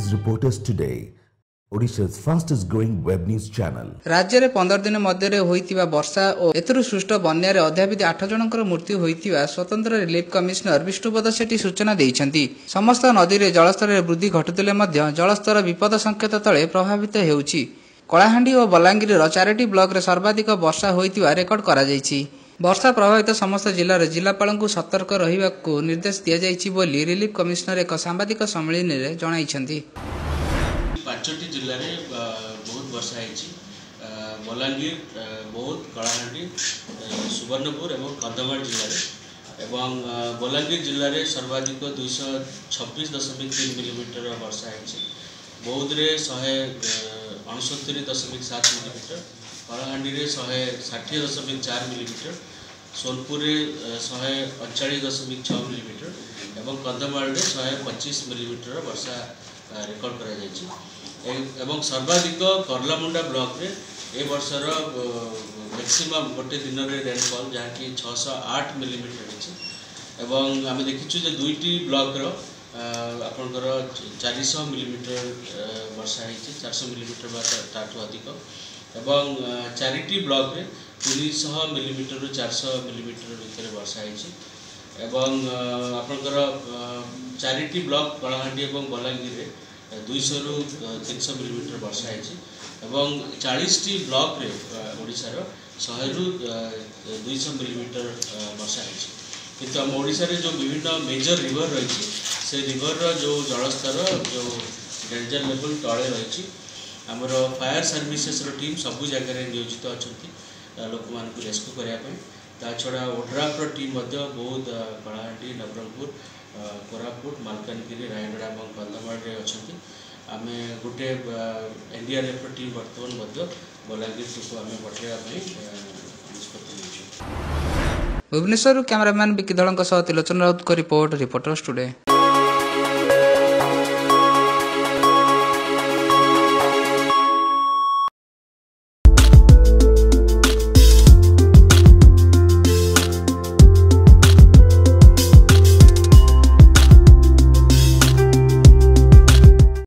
News Reporters Today, Odisha's fastest growing web news channel. राज्य में 15 दिन मध्य होइतिबा वर्षा और एथुरु सृष्ट बन्या रे अध्यापित 8 जनकर मृत्यु होइतिबा स्वतंत्र रिलीफ कमिशनर विष्णुपद सेठी सूचना दैछन्ती। समस्त नदी रे जलस्तर रे वृद्धि घटुतिले मध्य जलस्तर विपद संकेत तले प्रभावित हेउछि। कलाहांडी और बलांगीर रो 4टी ब्लॉक रे सर्वाधिक वर्षा होइतिबा रेकर्ड करा जायछि। वर्षा प्रभावित समस्त जिल्ला रे जिल्लापालଙ୍କୁ सतर्क रहिबाकू निर्देश दिया जायछि बोली रिलीफ कमिशनर एक सांबादिक सम्मेलन रे जणाइछन्ती। 5टी जिले में बहुत वर्षा है। बलांगीर बहुत कलाहांडी सुवर्णपुर और कंधमाल जिले में बलांगीर जिले में सर्वाधिक 226.3 मिलीमीटर वर्षा है। बौद्ध में 169.7 मिलीमीटर, कलाहांडी में 160.4 मिलीमीटर, सोनपुर 139.6 मिलीमीटर और कंधमाल 125 मिलीमीटर वर्षा रेकर्ड करा सर्वाधिक करलामुंडा ब्लॉक रे ए वर्षर मैक्सिमम गोटे दिन रे रेनफॉल जहाँकि 608 मिलीमीटर एवं आम देखीचु जे दुईटी ब्लॉक रो आपनकर 400 मिलीमीटर वर्षा है, 400 मिलीमीटर ताठू अधिक एवं 4टी ब्लॉक रे 300 मिलीमीटर रु 400 मिलीमीटर भितर वर्षा है एवं आपनकर 4टी ब्लॉक कलाहांडी और बलांगीर रे 200 रु 300 मिलीमीटर वर्षा है 40टी ब्लॉक रे ओडिशार 100 रु 200 मिलीमीटर वर्षा है। किंतु आम ओडिशा रे जो विभिन्न मेजर रिवर रही से रिवर जो जलस्तर जो डेंजर लेवल तले रही आमर फायर सर्विसेस टीम सबू जगह नियोजित अच्छा लोक मान रेस्क्यू करने ता छड़ा ओड्राफ टीम बहुत कलाहांडी नवरंगपुर कोरापुट मालकानगिरी रायगड़ा और कंधमाल अच्छा आम गोटे एनडीआरएफ टीम बर्तमान बलांगीर को आम पठाइबा निष्पत्ति। भुवनेश्वर कैमरामैन विकी दलंक सह त्रिलोचन राउत को रिपोर्टर्स टुडे।